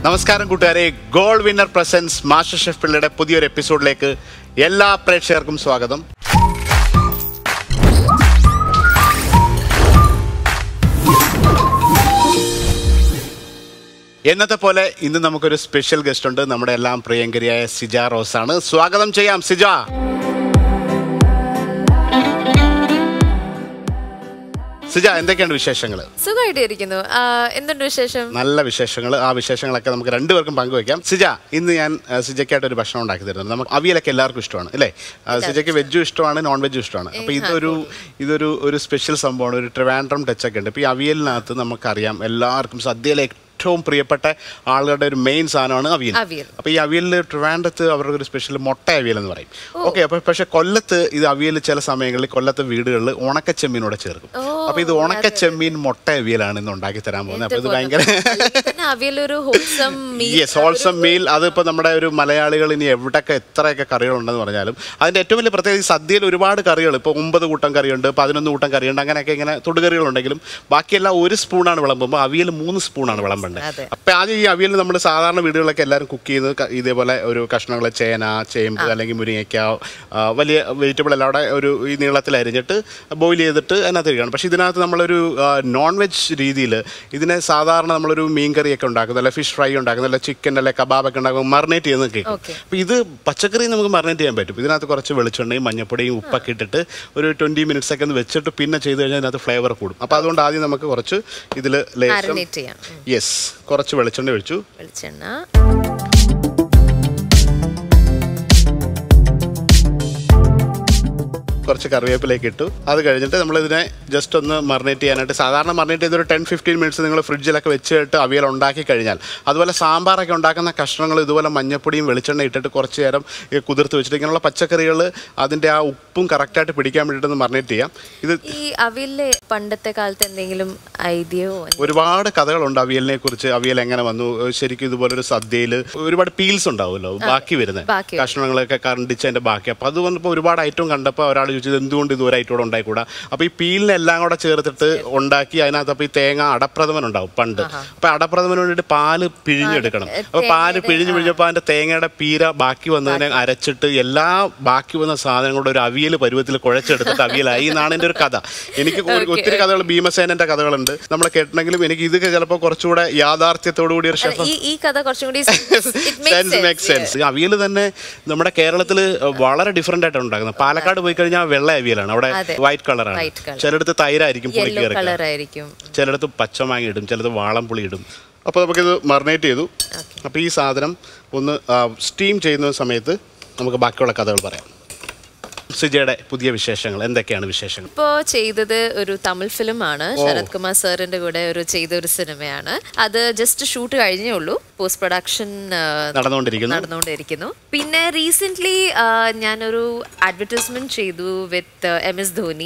നമസ്കാരം കൂട്ടുകാരെ, gold winner presents master chef പിള്ളയുടെ പുതിയൊരു എപ്പിസോഡിലേക്ക് എല്ലാ പ്രേക്ഷകർക്കും സ്വാഗതം. എന്നത്തെ പോലെ ഇന്ന് നമുക്കൊരു സ്പെഷ്യൽ ഗസ്റ്റ് ഉണ്ട്. നമ്മുടെ എല്ലാം പ്രിയങ്കരിയായ സിജ റോസാണ്. സ്വാഗതം ചെയ്യാം സിജ. സിജ, എന്തൊക്കെയാണ് വിശേഷങ്ങൾ? സുഖമായിട്ടിരിക്കുന്നു. എന്തുണ്ട് വിശേഷം? നല്ല വിശേഷങ്ങൾ. ആ വിശേഷങ്ങളൊക്കെ നമുക്ക് രണ്ടുപേർക്കും പങ്കുവയ്ക്കാം. സിജ, ഇന്ന് ഞാൻ സിജയ്ക്കായിട്ട് ഒരു ഭക്ഷണം ഉണ്ടാക്കി തരുന്നത്. നമുക്ക് അവിയലൊക്കെ എല്ലാവർക്കും ഇഷ്ടമാണ് അല്ലേ? സിജയ്ക്ക് വെജും ഇഷ്ടമാണ്, നോൺ വെജും ഇഷ്ടമാണ്. അപ്പോൾ ഇതൊരു സ്പെഷ്യൽ സംഭവമാണ്. ഒരു ട്രിവാൻഡ്രം ടച്ചൊക്കെ ഉണ്ട്. ഇപ്പോൾ ഈ അവിയലിനകത്ത് നമുക്കറിയാം എല്ലാവർക്കും സദ്യയിലെ ഏറ്റവും പ്രിയപ്പെട്ട ആളുകളുടെ ഒരു മെയിൻ സാധനമാണ് അവിയൽ. അപ്പോൾ ഈ അവിയലിൽ ട്രിവാൻഡ്രത്ത് അവരുടെ ഒരു സ്പെഷ്യൽ മുട്ട അവിയൽ എന്ന് പറയും. ഓക്കെ, അപ്പോൾ പക്ഷേ കൊല്ലത്ത് ഇത് അവിയൽ ചില സമയങ്ങളിൽ കൊല്ലത്തെ വീടുകളിൽ ഉണക്കച്ചെമ്മീനോടെ ചേർക്കും. അപ്പോൾ ഇത് ഉണക്കച്ചെമ്മീൻ മുട്ട അവിയലാണ് ഇന്ന് ഉണ്ടാക്കി തരാൻ പോകുന്നത്. അപ്പോൾ ഇത് ഭയങ്കര ഹോൾസം മീൽ. അതിപ്പോൾ നമ്മുടെ ഒരു മലയാളികൾ ഇനി എവിടെയൊക്കെ എത്രയൊക്കെ കറികളുണ്ടെന്ന് പറഞ്ഞാലും അതിൻ്റെ ഏറ്റവും വലിയ പ്രത്യേകത സദ്യയിൽ ഒരുപാട് കറികൾ, ഇപ്പോൾ 9 കൂട്ടം കറിയുണ്ട്, 11 കൂട്ടം കറിയുണ്ട്, അങ്ങനെയൊക്കെ ഇങ്ങനെ തൊടുകറികളുണ്ടെങ്കിലും ബാക്കിയെല്ലാം 1 സ്പൂണാണ് വിളമ്പുമ്പോൾ അവിയൽ 3 സ്പൂണാണ് വിളമ്പേണ്ടത്. അപ്പൊ ആദ്യം ഈ അവിയൽ നമ്മൾ സാധാരണ വീടുകളിലൊക്കെ എല്ലാവരും കുക്ക് ചെയ്യുന്നത് ഇതേപോലെ ഒരു കഷ്ണങ്ങൾ ചേന, ചേമ്പ് അല്ലെങ്കിൽ മുരിങ്ങയ്ക്ക, വലിയ വെജിറ്റബിൾ എല്ലാം അവിടെ ഒരു ഈ നീളത്തിൽ അരിഞ്ഞിട്ട് ബോയിൽ ചെയ്തിട്ട് അതിനകത്ത് ഇരിക്കുകയാണ്. പക്ഷേ ഇതിനകത്ത് നമ്മളൊരു നോൺ വെജ് രീതിയിൽ ഇതിനെ സാധാരണ നമ്മളൊരു മീൻ കറിയൊക്കെ ഉണ്ടാക്കുന്നത്, അല്ല ഫിഷ് ഫ്രൈ ഉണ്ടാക്കുന്നത്, അല്ല ചിക്കൻ അല്ലെ കബാബൊക്കെ ഉണ്ടാക്കുമ്പോൾ മറിനേറ്റ് ചെയ്യുന്നത് കേൾക്കും. അപ്പോൾ ഇത് പച്ചക്കറി നമുക്ക് മറിനേറ്റ് ചെയ്യാൻ പറ്റും. ഇതിനകത്ത് കുറച്ച് വെളിച്ചെണ്ണയും മഞ്ഞപ്പൊടിയും ഉപ്പൊക്കെ ഇട്ടിട്ട് ഒരു 20 മിനിറ്റ്സ് ഒക്കെ ഒന്ന് വെച്ചിട്ട് പിന്നെ ചെയ്ത് കഴിഞ്ഞാൽ അതിനകത്ത് ഫ്ലേവർ കൂടും. അപ്പോൾ അതുകൊണ്ട് ആദ്യം നമുക്ക് കുറച്ച് ഇതിൽ കുറച്ച് വെളിച്ചെണ്ണ ഒഴിച്ചു. കുറച്ച് കറിവേപ്പിലേക്ക് ഇട്ടു. അത് കഴിഞ്ഞിട്ട് നമ്മളിതിനെ ജസ്റ്റ് ഒന്ന് മറിനേറ്റ് ചെയ്യാനായിട്ട്, സാധാരണ മറിനേറ്റ് ചെയ്തൊരു 10-15 മിനിറ്റ്സ് നിങ്ങൾ ഫ്രിഡ്ജിലൊക്കെ വെച്ചിട്ട് അവിയൽ ഉണ്ടാക്കി കഴിഞ്ഞാൽ, അതുപോലെ സാമ്പാറൊക്കെ ഉണ്ടാക്കുന്ന കഷ്ണങ്ങൾ ഇതുപോലെ മഞ്ഞപ്പൊടിയും വെളിച്ചെണ്ണ ഇട്ടിട്ട് കുറച്ച് നേരം കുതിർത്ത് വെച്ചിട്ട് ഇങ്ങനെയുള്ള പച്ചക്കറികൾ അതിൻ്റെ ആ ഉപ്പും കറക്റ്റായിട്ട് പിടിക്കാൻ വേണ്ടിയിട്ടൊന്ന് മറിനേറ്റ് ചെയ്യാം. ഇത് ഈ അവിയലിലെ പണ്ടത്തെ കാലത്ത് എന്തെങ്കിലും ഐഡിയോ? ഒരുപാട് കഥകളുണ്ട് അവിയലിനെ കുറിച്ച്. അവിയൽ എങ്ങനെ വന്നു ശരിക്കും? ഇതുപോലൊരു സദ്യയിൽ ഒരുപാട് പീൽസ് ഉണ്ടാവുമല്ലോ, ബാക്കി വരുന്നത് കഷ്ണങ്ങളൊക്കെ കണ്ടിച്ച് അതിൻ്റെ ബാക്കി. അപ്പോൾ അത് വന്നപ്പോൾ ഒരുപാട് ഐറ്റം കണ്ടപ്പോൾ ഒരാൾ ചോദിച്ചത് എന്തുകൊണ്ട് ഇത് ഒരു ഐറ്റം ഉണ്ടായിക്കൂടാ. അപ്പോൾ ഈ പീലിനെല്ലാം കൂടെ ചേർത്തിട്ട് ഉണ്ടാക്കി അതിനകത്ത് അപ്പോൾ ഈ തേങ്ങ അടപ്രഥമൻ ഉണ്ടാവും പണ്ട്. അപ്പോൾ അടപ്രഥമന് വേണ്ടിയിട്ട് പാല് പിഴിഞ്ഞെടുക്കണം. അപ്പോൾ പാല് പിഴിഞ്ഞപ്പോൾ അതിൻ്റെ തേങ്ങയുടെ പീര ബാക്കി വന്നതിനെ അരച്ചിട്ട് എല്ലാ ബാക്കി വന്ന സാധനങ്ങളുടെ ഒരു അവിയൽ പരുവത്തിൽ കുഴച്ചെടുത്തിട്ട് അവിയലായി എന്നാണ് എൻ്റെ ഒരു കഥ. എനിക്ക് ഒത്തിരി കഥകൾ, ഭീമസേനന്റെ കഥകളുണ്ട് നമ്മൾ കേട്ടിട്ടുണ്ടെങ്കിലും എനിക്ക് ഇത് ചിലപ്പോൾ കുറച്ചുകൂടെ യാഥാർത്ഥ്യത്തോടു കൂടി ഒരു ഷെഫ് അവിയൽ തന്നെ നമ്മുടെ കേരളത്തിൽ വളരെ ഡിഫറെന്റ് ആയിട്ടാണ് ഉണ്ടാക്കുന്നത്. പാലക്കാട് പോയി കഴിഞ്ഞാൽ വെള്ള അവിയലാണ്, അവിടെ വൈറ്റ് കളറാണ്. ചിലടത്ത് തൈരായിരിക്കും, പുളിക്കേറിക്കും, ചിലടത്ത് പച്ചമാങ്ങ ഇടും, ചിലത് വാളംപുളി ഇടും. അപ്പോൾ നമുക്കിത് മറിനേറ്റ് ചെയ്തു. അപ്പോൾ ഈ സാധനം ഒന്ന് സ്റ്റീം ചെയ്യുന്ന സമയത്ത് നമുക്ക് ബാക്കിയുള്ള കഥകൾ പറയാം. സിജയുടെ പുതിയ വിശേഷങ്ങൾ എന്തൊക്കെയാണ്? വിശേഷങ്ങൾ ഇപ്പോൾ ചെയ്തത് ഒരു തമിഴ് ഫിലിമാണ്. ശരത് കുമാർ സാറിന്റെ കൂടെ ചെയ്ത ഒരു സിനിമയാണ്. അത് ജസ്റ്റ് ഷൂട്ട് കഴിഞ്ഞേ ഉള്ളൂ, പോസ്റ്റ് പ്രൊഡക്ഷൻ നടന്നുകൊണ്ടിരിക്കുന്നു. പിന്നെ റീസെന്റ് ഞാനൊരു അഡ്വർടൈസ്മെന്റ് ചെയ്തു വിത്ത് MS ധോനി.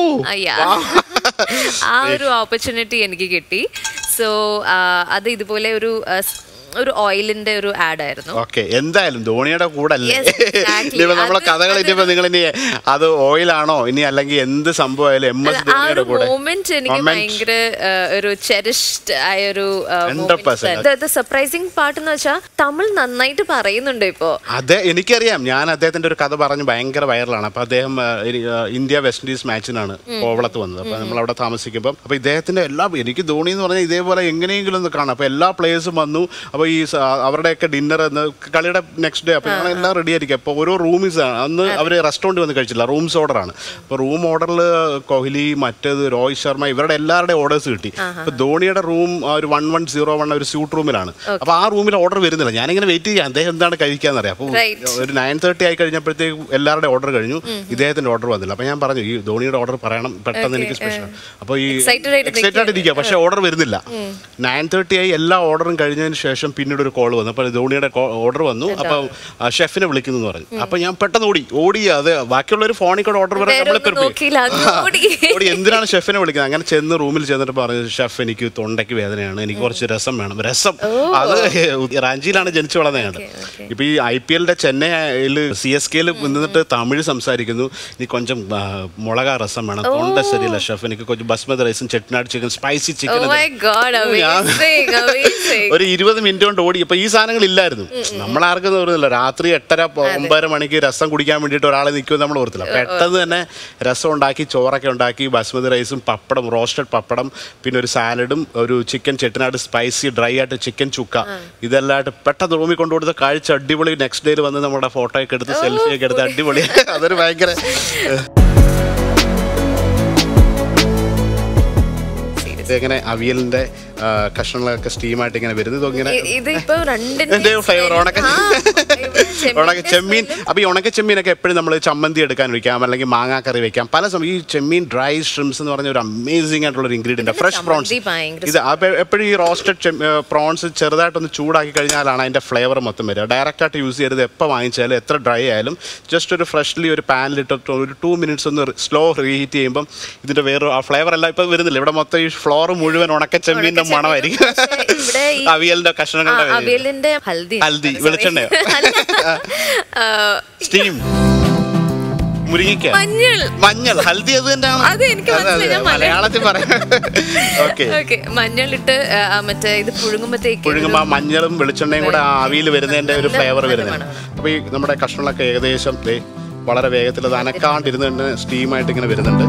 ആ ഒരു ഓപ്പർച്യൂണിറ്റി എനിക്ക് കിട്ടി. സോ അത് ഇതുപോലെ ഒരു ഓയിലിന്റെ ഒരു ആഡ് ആയിരുന്നു. ഓക്കെ, എന്തായാലും ധോണിയുടെ കൂടെ അല്ലേ നമ്മളെ കഥകൾ. ഇനിയിപ്പോ നിങ്ങൾ ഇനി അത് ഓയിലാണോ ഇനി അല്ലെങ്കിൽ എന്ത് സംഭവമായാലും MS ധോണിയുടെ കൂടെ മൊമെന്റ് എനിക്ക് ഭയങ്കര ഒരു ചെറിഷ്ഡ് ആയ ഒരു സർപ്രൈസിംഗ് പാർട്ട് എന്ന് വെച്ചാൽ തമിഴ് നന്നായിട്ട് പറയുന്നുണ്ട് ഇപ്പോ. അതെ, എനിക്കറിയാം. ഞാൻ അദ്ദേഹത്തിന്റെ ഒരു കഥ പറഞ്ഞു ഭയങ്കര വൈറലാണ്. അപ്പൊ അദ്ദേഹം ഇന്ത്യ വെസ്റ്റ് ഇൻഡീസ് മാച്ചിനാണ് കോവളത്ത് വന്നത്. അപ്പൊ നമ്മൾ അവിടെ താമസിക്കുമ്പോൾ അപ്പൊ ഇദ്ദേഹത്തിന്റെ എനിക്ക് ധോണി എന്ന് പറഞ്ഞാൽ ഇതേപോലെ എങ്ങനെയെങ്കിലും ഒന്ന് കാണാം. അപ്പൊ എല്ലാ പ്ലേയേഴ്സും വന്നു. അപ്പോൾ ഈ അവരുടെയൊക്കെ ഡിന്നർ കളിയുടെ നെക്സ്റ്റ് ഡേ. അപ്പോൾ ഞങ്ങളെല്ലാം റെഡി ആയിരിക്കും. അപ്പോൾ ഓരോ റൂംസാണ് അന്ന് അവർ റെസ്റ്റോറൻറ്റ് വന്ന് കഴിച്ചില്ല, റൂംസ് ഓർഡറാണ്. അപ്പോൾ റൂം ഓർഡറിൽ കോഹ്ലി, മറ്റേത് രോഹിത് ശർമ്മ, ഇവരുടെ എല്ലാവരുടെയും ഓർഡേഴ്സ് കിട്ടി. അപ്പോൾ ധോണിയുടെ റൂം ഒരു 1101 ഒരു സ്യൂട്ട് റൂമിലാണ്. അപ്പോൾ ആ റൂമിൽ ഓർഡർ വരുന്നില്ല. ഞാനിങ്ങനെ വെയിറ്റ് ചെയ്യാം അദ്ദേഹം എന്താണ് കഴിക്കാന്നറിയാം. അപ്പോൾ ഒരു 9:30 ആയി കഴിഞ്ഞപ്പോഴത്തേക്ക് എല്ലാവരുടെയും ഓർഡർ കഴിഞ്ഞു, ഇദ്ദേഹത്തിൻ്റെ ഓർഡർ വന്നില്ല. അപ്പോൾ ഞാൻ പറഞ്ഞു ഈ ധോണിയുടെ ഓർഡർ പറയണം പെട്ടെന്ന്, എനിക്ക് സ്പെഷ്യൽ. അപ്പോൾ ഈ എക്സൈറ്റഡ് ആയിട്ടിരിക്കുക, പക്ഷേ ഓർഡർ വരുന്നില്ല. 9:30 ആയി എല്ലാ ഓർഡറും കഴിഞ്ഞതിന് ശേഷം പിന്നീട് ഒരു കോൾ വന്നു. അപ്പോൾ ധോണിയുടെ ഓർഡർ വന്നു. അപ്പോൾ ഷെഫിനെ വിളിക്കുന്നു എന്ന് പറഞ്ഞു. അപ്പോൾ ഞാൻ പെട്ടെന്ന് ഓടി അത് ബാക്കിയുള്ളൊരു ഫോണിൽ കൂടെ ഓർഡർ പറയാൻ ഓടി എന്തിനാണ് ഷെഫിനെ വിളിക്കുന്നത്. അങ്ങനെ ചെന്ന് റൂമിൽ ചെന്നിട്ട് പറഞ്ഞു, ഷെഫ് എനിക്ക് തൊണ്ടയ്ക്ക് വേദനയാണ്, എനിക്ക് കുറച്ച് രസം വേണം. രസം അത് റാഞ്ചിയിലാണ് ജനിച്ചു വളർന്നതാണ്. ഇപ്പോൾ ഈ IPL ചെന്നൈയിൽ CSKയിൽ നിന്നിട്ട് തമിഴ് സംസാരിക്കുന്നു. നീ കൊഞ്ചം മുളക രസം വേണം, തൊണ്ട ശരിയല്ല ഷെഫ്, എനിക്ക് കുറച്ച് ബസ്മതി റൈസും ചെട്ടിനാട് ചിക്കൻ, സ്പൈസി ചിക്കൻ. ഒരു 20 മിനിറ്റ് മിനിറ്റ് കൊണ്ട് ഓടി. ഇപ്പൊ ഈ സാധനങ്ങൾ ഇല്ലായിരുന്നു. നമ്മളാർക്കും ഓർന്നില്ല. രാത്രി 8:30-9 മണിക്ക് രസം കുടിക്കാൻ വേണ്ടിയിട്ട് ഒരാളെ നിൽക്കുമെന്ന് നമ്മൾ ഓർത്തില്ല. പെട്ടെന്ന് തന്നെ രസം ഉണ്ടാക്കി, ചോറൊക്കെ ഉണ്ടാക്കി, ബസ്മതി റൈസും പപ്പടം, റോസ്റ്റഡ് പപ്പടം, പിന്നെ ഒരു സാലഡും, ഒരു ചിക്കൻ ചെട്ടിനാട് സ്പൈസി ഡ്രൈ ആയിട്ട് ചിക്കൻ ചുക്ക, ഇതെല്ലാമായിട്ട് പെട്ടെന്ന് റൂമിൽ കൊണ്ടുകൊടുത്ത് കഴിച്ച് അടിപൊളി. നെക്സ്റ്റ് ഡേയിൽ വന്ന് നമ്മുടെ ഫോട്ടോ ഒക്കെ എടുത്ത് സെൽഫിയൊക്കെ എടുത്ത് അടിപൊളി. അതൊരു ഭയങ്കര ഇങ്ങനെ അവിയലിന്റെ കഷ്ണങ്ങളൊക്കെ സ്റ്റീമായിട്ട് ഇങ്ങനെ വരുന്നത്. ഫ്ലേവർ ഉണക്ക ചെമ്മീൻ. അപ്പൊ ഈ ഉണക്ക ചെമ്മീനൊക്കെ എപ്പോഴും നമ്മൾ ചമ്മന്തി എടുക്കാൻ വെക്കാം, അല്ലെങ്കിൽ മാങ്ങാക്കറി വെക്കാം. പല സമയം ഈ ചെമ്മീൻ ഡ്രൈ ഷ്രിംസ് എന്ന് പറഞ്ഞ ഒരു അമേസിംഗ് ആയിട്ടുള്ള ഒരു ഇൻഗ്രീഡിയന്റ്, ഫ്രഷ് പ്രോൺസ്. ഇത് എപ്പോഴും ഈ റോസ്റ്റഡ് പ്രോൺസ് ചെറുതായിട്ടൊന്ന് ചൂടാക്കി കഴിഞ്ഞാലാണ് അതിന്റെ ഫ്ലേവർ മൊത്തം വരിക. ഡയറക്റ്റ് ആയിട്ട് യൂസ് ചെയ്യരുത്. എപ്പോൾ വാങ്ങിച്ചാലും എത്ര ഡ്രൈ ആയാലും ജസ്റ്റ് ഒരു ഫ്രഷ്ലി ഒരു പാനിലിട്ടിട്ട് ഒരു 2 minutes ഒന്ന് സ്ലോ റീഹീറ്റ് ചെയ്യുമ്പം ഇതിന്റെ വേറെ ആ ഫ്ലേവർ എല്ലാം ഇപ്പൊ വരുന്നില്ല. ഇവിടെ മൊത്തം ഈ ഫ്ലോർ മുഴുവൻ ഉണക്ക ചെമ്മീന്റെ മണമായിരിക്കും. അവിയലിന്റെ കഷ്ണങ്ങളുടെ ഹൽദി വെളിച്ചെണ്ണയോ സ്റ്റീം മുരിങ്ങിക്ക മഞ്ഞൾ ഹൽദി അത് തന്നെയാണ് മലയാളത്തിൽ പറയാം. ഓക്കെ മഞ്ഞളിട്ട് മറ്റേ ഇത് പുഴുങ്ങുമ്പോ മഞ്ഞളും വെളിച്ചെണ്ണയും കൂടെ ആവിയിൽ വരുന്നതിന്റെ ഒരു ഫ്ലേവർ വരുന്നത്. അപ്പൊ ഈ നമ്മുടെ കഷ്ണങ്ങളൊക്കെ ഏകദേശം വളരെ വേഗത്തിൽ അത് അനക്കാണ്ടിരുന്നുകൊണ്ട് സ്റ്റീമായിട്ട് ഇങ്ങനെ വരുന്നുണ്ട്.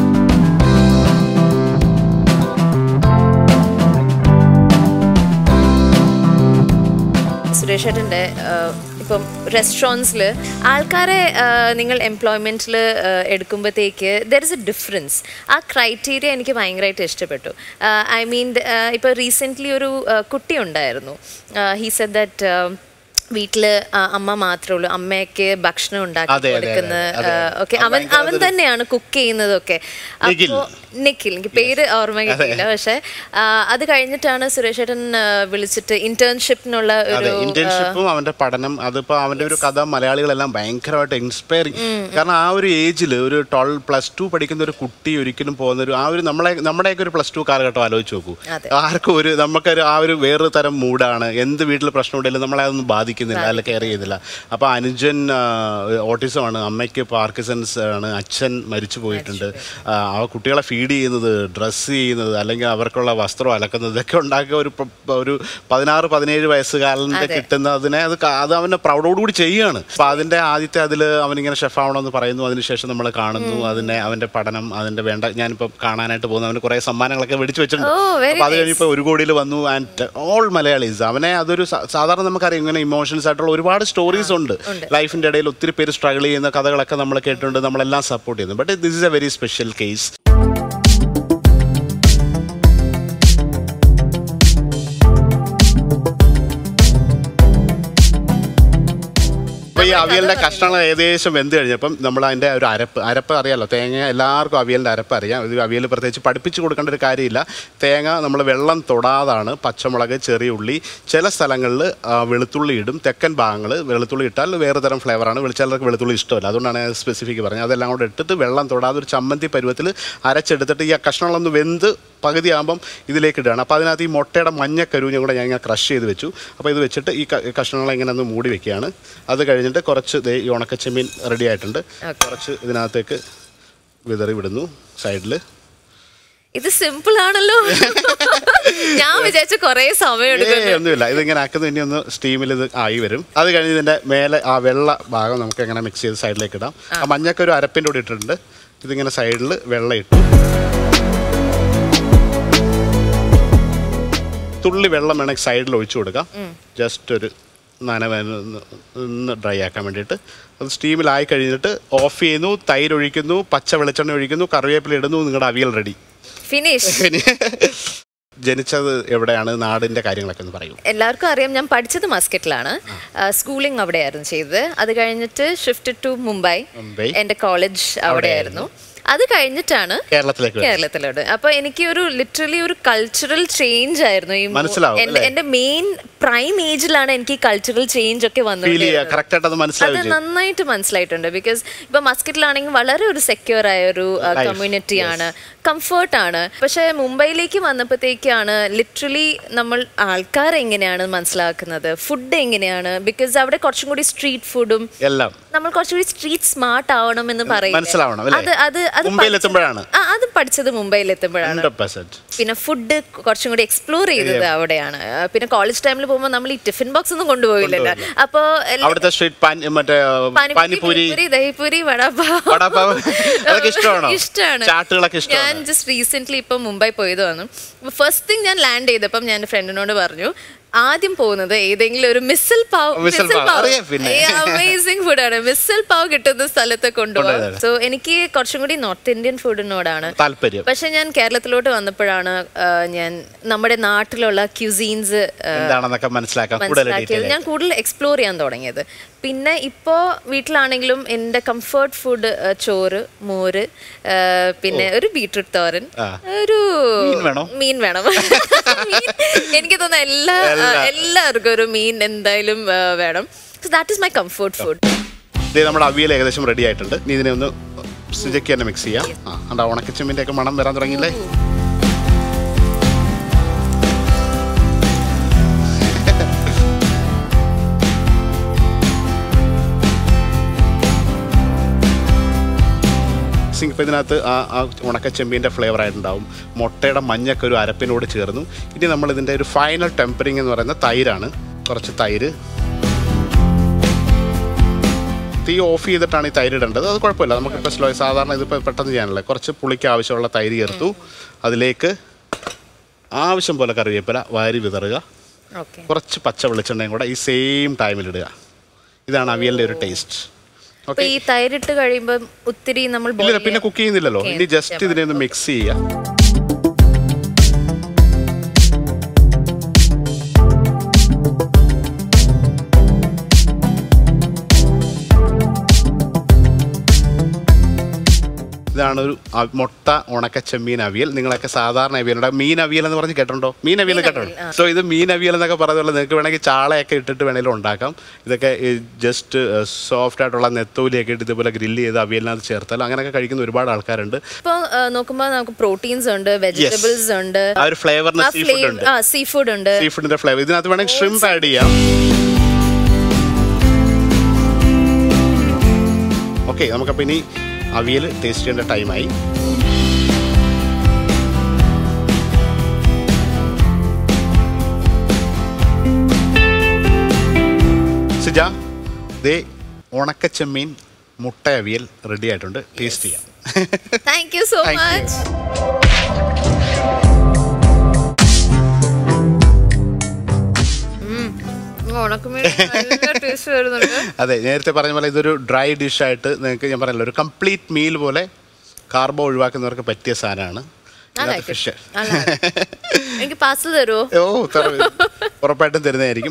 സുരേഷ് ഏട്ടൻ്റെ ഇപ്പം റെസ്റ്റോറൻറ്റ്സിൽ ആൾക്കാരെ നിങ്ങൾ എംപ്ലോയ്മെൻറ്റിൽ എടുക്കുമ്പോഴത്തേക്ക് ദർ ഇസ് എ ഡിഫറൻസ്. ആ ക്രൈറ്റീരിയ എനിക്ക് ഭയങ്കരമായിട്ട് ഇഷ്ടപ്പെട്ടു. ഐ മീൻ ഇപ്പോൾ റീസെൻ്റ്ലി ഒരു കുട്ടി ഉണ്ടായിരുന്നു. ഹീ സെഡ് ദാറ്റ് വീട്ടിൽ അമ്മ മാത്രമേ ഉള്ളൂ, അമ്മയ്ക്ക് ഭക്ഷണം ഉണ്ടാക്കി കൊടുക്കുന്നത്. ഓക്കെ, അവൻ തന്നെയാണ് കുക്ക് ചെയ്യുന്നതൊക്കെ. അപ്പോൾ നിഖിൽ, എനിക്ക് പേര് ഓർമ്മ കിട്ടിയില്ല. പക്ഷെ അത് കഴിഞ്ഞിട്ടാണ് സുരേഷ് ഏട്ടൻ വിളിച്ചിട്ട് ഇന്റേൺഷിപ്പിനുള്ള ഇന്റേൺഷിപ്പും അവന്റെ പഠനം. അതിപ്പോ അവന്റെ ഒരു കഥ മലയാളികളെല്ലാം ഭയങ്കരമായിട്ട് ഇൻസ്പയറിങ്. കാരണം ആ ഒരു ഏജിൽ ഒരു 12+2 പഠിക്കുന്ന ഒരു കുട്ടി ഒരിക്കലും പോകുന്ന ഒരു ആ ഒരു നമ്മുടെയൊക്കെ ഒരു +2 കാലഘട്ടം ആലോചിച്ച് നോക്കൂ. ആർക്കും ഒരു നമുക്കൊരു ആ ഒരു വേറൊരു തരം മൂഡാണ്. എന്ത് വീട്ടിൽ പ്രശ്നം ഉണ്ടെങ്കിലും നമ്മളെ അതൊന്നും ബാധിക്കുന്നില്ല, അല്ല കെയർ ചെയ്യുന്നില്ല. അപ്പോൾ അനുജൻ ഓട്ടിസമാണ്, അമ്മയ്ക്ക് പാർക്കിൻസൺസ് ആണ്, അച്ഛൻ മരിച്ചു പോയിട്ടുണ്ട്. ആ കുട്ടികളെ ഫീഡ് ചെയ്യുന്നത്, ഡ്രസ്സ് ചെയ്യുന്നത്, അല്ലെങ്കിൽ അവർക്കുള്ള വസ്ത്രം അലക്കുന്നത്, ഇതൊക്കെ ഉണ്ടാക്കുക ഒരു 16-17 വയസ്സുകാരൻ്റെ കിട്ടുന്നതിനെ അത് അവനെ പ്രൗഡോടുകൂടി ചെയ്യുകയാണ്. അപ്പോൾ അതിൻ്റെ ആദ്യത്തെ അതിൽ അവനിങ്ങനെ ഷെഫാവണമെന്ന് പറയുന്നു. അതിനുശേഷം നമ്മൾ കാണുന്നു അവൻ്റെ പഠനം, അതിൻ്റെ വേണ്ട ഞാനിപ്പോൾ കാണാനായിട്ട് പോകുന്നു. അവന് കുറേ സമ്മാനങ്ങളൊക്കെ മേടിച്ച് വെച്ചിട്ടുണ്ട്. അപ്പോൾ അത് കഴിഞ്ഞിപ്പോൾ 1 കോടിയിൽ വന്നു. ആൻഡ് ഓൾ മലയാളീസ് അവനെ അതൊരു സാധാരണ നമുക്കറിയാം ഇങ്ങനെ ഇമോഷൻസ് ആയിട്ടുള്ള ഒരുപാട് സ്റ്റോറീസ് ഉണ്ട്. ലൈഫിൻ്റെ ഇടയിൽ ഒത്തിരി പേര് സ്ട്രഗിൾ ചെയ്യുന്ന കഥകളൊക്കെ നമ്മൾ കേട്ടിട്ടുണ്ട്, നമ്മളെല്ലാം സപ്പോർട്ട് ചെയ്യുന്നു. But this is a very special case. അപ്പോൾ ഈ അവിയലിൻ്റെ കഷ്ണങ്ങൾ ഏകദേശം വെന്ത് കഴിഞ്ഞപ്പം നമ്മൾ അതിൻ്റെ ഒരു അരപ്പ് അറിയാമല്ലോ. തേങ്ങ എല്ലാവർക്കും അവിയലിൻ്റെ അരപ്പ് അറിയാം. ഇത് അവിയൽ പ്രത്യേകിച്ച് പഠിപ്പിച്ച് കൊടുക്കേണ്ട ഒരു കാര്യമില്ല. തേങ്ങ നമ്മൾ വെള്ളം തൊടാതാണ്. പച്ചമുളക്, ചെറിയ ഉള്ളി, ചില സ്ഥലങ്ങളിൽ വെളുത്തുള്ളി ഇടും. തെക്കൻ ഭാഗങ്ങൾ വെളുത്തുള്ളി ഇട്ടാൽ വേറെ തരം ഫ്ലേവറാണ്. ചിലർക്ക് വെളുത്തുള്ളി ഇഷ്ടമല്ല, അതുകൊണ്ടാണ് സ്പെസിഫിക് പറഞ്ഞത്. അതെല്ലാം കൂടെ ഇട്ടിട്ട് വെള്ളം തൊടാതെ ഒരു ചമ്മന്തി പരുവത്തിൽ അരച്ചെടുത്തിട്ട് ഈ കഷ്ണങ്ങളൊന്ന് വെന്ത് പകുതിയാകുമ്പം ഇതിലേക്ക് ഇടുകയാണ്. അപ്പോൾ അതിനകത്ത് ഈ മുട്ടയുടെ മഞ്ഞക്കരുവിനെ കൂടെ ഞാൻ ഇങ്ങനെ ക്രഷ് ചെയ്ത് വെച്ചു. അപ്പോൾ ഇത് വെച്ചിട്ട് ഈ കഷ്ണങ്ങളെ ഇങ്ങനെ ഒന്ന് മൂടി വെക്കുകയാണ്. അത് കഴിഞ്ഞിട്ട് കുറച്ച് ഈ ഉണക്കച്ചെമ്മീൻ റെഡി ആയിട്ടുണ്ട്. കുറച്ച് ഇതിനകത്തേക്ക് വിതറി വിടുന്നു സൈഡിൽ. ഇത് സിമ്പിൾ ആണല്ലോ. ഞാൻ വിചാരിച്ച കുറേ സമയം ഒന്നുമില്ല. ഇതിങ്ങനെ ആക്കുന്നത് ഇനി ഒന്ന് സ്റ്റീമിൽ ഇത് ആയി വരും. അത് കഴിഞ്ഞ് ഇതിൻ്റെ മേലെ ആ വെള്ള ഭാഗം നമുക്ക് എങ്ങനെ മിക്സ് ചെയ്ത് സൈഡിലേക്ക് ഇടാം. ആ മഞ്ഞക്കൊരു അരപ്പിൻ്റെ കൂടെ ഇട്ടിട്ടുണ്ട്. ഇതിങ്ങനെ സൈഡിൽ വെള്ളം ഇട്ടു. തുള്ളി വെള്ളം വേണമെങ്കിൽ സൈഡിൽ ഒഴിച്ചു കൊടുക്കാം. ജസ്റ്റ് ഒരു നനവൊന്ന് ഡ്രൈ ആക്കാൻ വേണ്ടിയിട്ട്. അത് സ്റ്റീമിലായി കഴിഞ്ഞിട്ട് ഓഫ് ചെയ്യുന്നു. തൈര് ഒഴിക്കുന്നു, പച്ച വെളിച്ചെണ്ണ ഒഴിക്കുന്നു, കറിവേപ്പില ഇടുന്നു. നിങ്ങളുടെ അവിയൽ റെഡി. ഫിനിഷ്. ജനിച്ചത് എവിടെയാണ്, നാടിന്റെ കാര്യങ്ങളൊക്കെ ഒന്ന് പറയൂ. എല്ലാവർക്കും അറിയാം, ഞാൻ പഠിച്ചത് മസ്കറ്റിലാണ്. സ്കൂളിംഗ് അവിടെയായിരുന്നു ചെയ്തത്. അത് കഴിഞ്ഞിട്ട് ഷിഫ്റ്റ് ടു മുംബൈ. എൻ്റെ കോളേജ് അവിടെയായിരുന്നു. അത് കഴിഞ്ഞിട്ടാണ് കേരളത്തിലോട്ട്. അപ്പൊ എനിക്ക് ഒരു ലിറ്ററലി ഒരു കൾച്ചറൽ ചേഞ്ച് ആയിരുന്നു. എന്റെ മെയിൻ പ്രൈം ഏജിലാണ് എനിക്ക് കൾച്ചറൽ ചേഞ്ച് ഒക്കെ വന്നത്. അത് നന്നായിട്ട് മനസ്സിലായിട്ടുണ്ട്. ബിക്കോസ് ഇപ്പൊ മസ്കറ്റിലാണെങ്കിൽ വളരെ ഒരു സെക്യൂർ ആയ ഒരു കമ്മ്യൂണിറ്റിയാണ്, കംഫർട്ടാണ്. പക്ഷെ മുംബൈയിലേക്ക് വന്നപ്പോഴത്തേക്കാണ് ലിറ്ററലി നമ്മൾ ആൾക്കാർ എങ്ങനെയാണ് മനസ്സിലാക്കുന്നത്, ഫുഡ് എങ്ങനെയാണ്. ബിക്കോസ് അവിടെ കുറച്ചും കൂടി സ്ട്രീറ്റ് ഫുഡും എല്ലാം നമ്മൾ കുറച്ചുകൂടി സ്ട്രീറ്റ് സ്മാർട്ട് ആവണം എന്ന് പറയും. അത് പഠിച്ചത് മുംബൈയിൽ എത്തുമ്പോഴാണ്. പിന്നെ ഫുഡ് കുറച്ചും കൂടി എക്സ്പ്ലോർ ചെയ്തത് അവിടെയാണ്. പിന്നെ കോളേജ് ടൈമിൽ പോകുമ്പോൾ നമ്മൾ ഈ ടിഫിൻ ബോക്സ് ഒന്നും കൊണ്ടുപോകില്ലല്ലോ. അപ്പൊ അവിടുത്തെ സ്ട്രീറ്റ് മറ്റേ പാനിപൂരി, ദഹിപൂരി, വടാപാവ് ഇഷ്ടമാണ്. ഞാൻ ജസ്റ്റ് റീസെന്റ് ഇപ്പൊ മുംബൈ പോയതാണ്. ഫസ്റ്റ് തിങ് ഞാൻ ലാൻഡ് ചെയ്തപ്പം ഞാൻ ഫ്രണ്ടിനോട് പറഞ്ഞു, ആദ്യം പോകുന്നത് ഏതെങ്കിലും ഒരു മിസൽ പാവ്, അമേസിംഗ് ഫുഡാണ്, മിസൽ പാവ് കിട്ടുന്ന സ്ഥലത്ത് കൊണ്ടുപോകാം. സോ എനിക്ക് കുറച്ചും കൂടി നോർത്ത് ഇന്ത്യൻ ഫുഡിനോടാണ് താല്പര്യം. പക്ഷെ ഞാൻ കേരളത്തിലോട്ട് വന്നപ്പോഴാണ് ഞാൻ നമ്മുടെ നാട്ടിലുള്ള ക്യൂസീൻസ് മനസ്സിലാക്കിയത്, ഞാൻ കൂടുതൽ എക്സ്പ്ലോർ ചെയ്യാൻ തുടങ്ങിയത്. പിന്നെ ഇപ്പോൾ വീട്ടിലാണെങ്കിലും എൻ്റെ കംഫർട്ട് ഫുഡ് ചോറ്, മോര്, പിന്നെ ഒരു ബീട്രൂട്ട് തോരൻ, ഒരു മീൻ വേണം. എനിക്ക് തോന്നുന്നു എല്ലാവർക്കും ഒരു മീൻ എന്തായാലും വേണം. So that is my comfort food. നമ്മുടെ അവിയൽ ഏകദേശം റെഡി ആയിട്ടുണ്ട്. നീ ഇതിനെ ഒന്ന് സിജയ്ക്ക് തന്നെ മിക്സ് ചെയ്യാം. ഉണക്കച്ചെമ്മിൻ്റെ ഒക്കെ മണം വരാൻ തുടങ്ങിയില്ലേ? ഇപ്പം ഇതിനകത്ത് ആ ഉണക്കച്ചെമ്പീൻ്റെ ഫ്ലേവർ ആയിട്ടുണ്ടാവും. മുട്ടയുടെ മഞ്ഞൊക്കെ ഒരു അരപ്പിനോട് ചേർന്നു. ഇനി നമ്മളിതിൻ്റെ ഒരു ഫൈനൽ ടെമ്പറിങ് എന്ന് പറയുന്ന തൈരാണ്. കുറച്ച് തൈര്, തീ ഓഫ് ചെയ്തിട്ടാണ് ഈ തൈര് ഇടേണ്ടത്. അത് കുഴപ്പമില്ല, നമുക്കിപ്പോൾ സാധാരണ ഇതിപ്പോൾ പെട്ടെന്ന് ചെയ്യാനല്ലേ. കുറച്ച് പുളിക്ക് ആവശ്യമുള്ള തൈര് ചേർത്തു. അതിലേക്ക് ആവശ്യം പോലെ കറിവേപ്പില വാരി വിതറുക. കുറച്ച് പച്ച വെളിച്ചെണ്ണയും കൂടെ ഈ സെയിം ടൈമിലിടുക. ഇതാണ് അവിയലിൻ്റെ ഒരു ടേസ്റ്റ്. ഈ തൈരിട്ട് കഴിയുമ്പോൾ ഒത്തിരി നമ്മൾ പിന്നെ കുക്ക് ചെയ്യുന്നില്ലല്ലോ. ഇനി ജസ്റ്റ് ഇതിനെ ഒന്ന് മിക്സ് ചെയ്യുക. ഇതാണ് ഒരു മുട്ട ഉണക്കച്ചെമ്മീൻ അവിയൽ. നിങ്ങളൊക്കെ സാധാരണ അവിയലുണ്ട്, മീൻ അവിയൽ എന്ന് പറഞ്ഞ് കേട്ടോ? മീൻ അവിയൽ കേട്ടോ? സോ ഇത് മീൻ അവിയൽ എന്നൊക്കെ പറഞ്ഞുള്ള നിങ്ങൾക്ക് വേണമെങ്കിൽ ചാളയൊക്കെ ഇട്ടിട്ട് വേണമെങ്കിലും ഉണ്ടാക്കാം. ഇതൊക്കെ ജസ്റ്റ് സോഫ്റ്റ് ആയിട്ടുള്ള നെത്തോലിയൊക്കെ ഇട്ട് ഇതുപോലെ ഗ്രില്ല് ചെയ്ത് അവിയലിനകത്ത് ചേർത്താൽ അങ്ങനെയൊക്കെ കഴിക്കുന്ന ഒരുപാട് ആൾക്കാരുണ്ട്. ഇപ്പോൾ നോക്കുമ്പോൾ നമുക്ക് പ്രോട്ടീൻസ് ഉണ്ട്, വെജിറ്റബിൾസ് ഉണ്ട്, ആ ഒരു ഫ്ലേവറിന് സീ ഫുഡ് ഉണ്ട്. സീ ഫുഡിന്റെ ഫ്ലേവർ ഇതിനകത്ത് വേണമെങ്കിൽ ഷ്രിംപ് ആഡ് ചെയ്യാം. ഓക്കെ, നമുക്കപ്പോൾ ഇനി അവിയൽ ടേസ്റ്റ് ചെയ്യേണ്ട ടൈമായി. സിജ, ദേ ഉണക്കച്ചെമ്മീൻ മുട്ട അവിയൽ റെഡി ആയിട്ടുണ്ട്. ടേസ്റ്റ് ചെയ്യാം. Thank you so much. അതെ, നേരത്തെ പറഞ്ഞ പോലെ ഇതൊരു ഡ്രൈ ഡിഷായിട്ട് നിങ്ങൾക്ക് ഞാൻ പറഞ്ഞല്ലോ, ഒരു കംപ്ലീറ്റ് മീൽ പോലെ കാർബോ ഒഴിവാക്കുന്നവർക്ക് പറ്റിയ സാധനമാണ്. ഫിഷ് എനിക്ക് പാർസൽ തരുമോ? ഉറപ്പായിട്ടും തരുന്നതായിരിക്കും.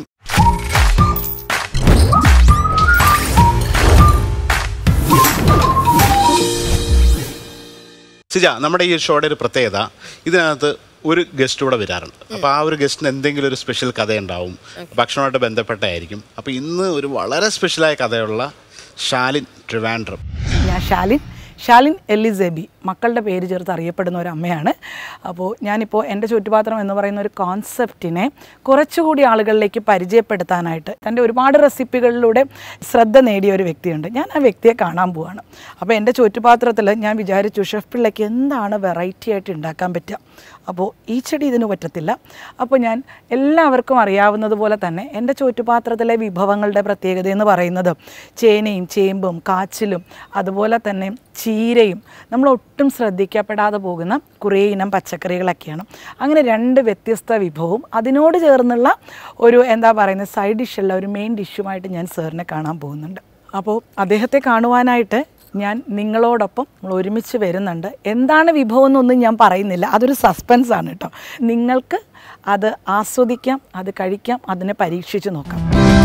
സിജ, നമ്മുടെ ഈ ഷോയുടെ ഒരു പ്രത്യേകത, ഇതിനകത്ത് ഒരു ഗസ്റ്റ് കൂടെ വരാറുണ്ട്. അപ്പോൾ ആ ഒരു ഗസ്റ്റിന് എന്തെങ്കിലും ഒരു സ്പെഷ്യൽ കഥയുണ്ടാവും, ഭക്ഷണമായിട്ട് ബന്ധപ്പെട്ടായിരിക്കും. അപ്പോൾ ഇന്ന് ഒരു വളരെ സ്പെഷ്യലായ കഥയുള്ള ഷാലിൻ ട്രിവാൻഡ്രം. ഞാൻ ഷാലിൻ എലിസബി, മക്കളുടെ പേര് ചേർത്ത് അറിയപ്പെടുന്ന ഒരു അമ്മയാണ്. അപ്പോൾ ഞാനിപ്പോൾ എൻ്റെ ചുറ്റുപാത്രം എന്ന് പറയുന്ന ഒരു കോൺസെപ്റ്റിനെ കുറച്ചുകൂടി ആളുകളിലേക്ക് പരിചയപ്പെടുത്താനായിട്ട് തൻ്റെ ഒരുപാട് റെസിപ്പികളിലൂടെ ശ്രദ്ധ നേടിയ ഒരു വ്യക്തിയുണ്ട്. ഞാൻ ആ വ്യക്തിയെ കാണാൻ പോവാണ്. അപ്പോൾ എൻ്റെ ചുറ്റുപാത്രത്തിൽ ഞാൻ വിചാരിച്ചു ഷെഫ് പിള്ളയ്ക്ക് എന്താണ് വെറൈറ്റി ആയിട്ട് ഉണ്ടാക്കാൻ പറ്റുക. അപ്പോൾ ഈ ചെടി ഇതിന് പറ്റത്തില്ല. അപ്പോൾ ഞാൻ എല്ലാവർക്കും അറിയാവുന്നത് പോലെ തന്നെ എൻ്റെ ചുറ്റുപാത്രത്തിലെ വിഭവങ്ങളുടെ പ്രത്യേകത എന്ന് പറയുന്നത് ചേനയും ചേമ്പും കാച്ചിലും അതുപോലെ തന്നെ ചീരയും നമ്മൾ ഒട്ടും ശ്രദ്ധിക്കപ്പെടാതെ പോകുന്ന കുറേ ഇനം പച്ചക്കറികളൊക്കെയാണ്. അങ്ങനെ രണ്ട് വ്യത്യസ്ത വിഭവവും അതിനോട് ചേർന്നുള്ള ഒരു എന്താ പറയുന്നത് സൈഡ് ഡിഷുള്ള ഒരു മെയിൻ ഡിഷുമായിട്ട് ഞാൻ സാറിനെ കാണാൻ പോകുന്നുണ്ട്. അപ്പോൾ അദ്ദേഹത്തെ കാണുവാനായിട്ട് ഞാൻ നിങ്ങളോടൊപ്പം നമ്മൾ ഒരുമിച്ച് വരുന്നുണ്ട്. എന്താണ് വിഭവം എന്നൊന്നും ഞാൻ പറയുന്നില്ല, അതൊരു സസ്പെൻസാണ് കേട്ടോ. നിങ്ങൾക്ക് അത് ആസ്വദിക്കാം, അത് കഴിക്കാം, അതിനെ പരീക്ഷിച്ച് നോക്കാം.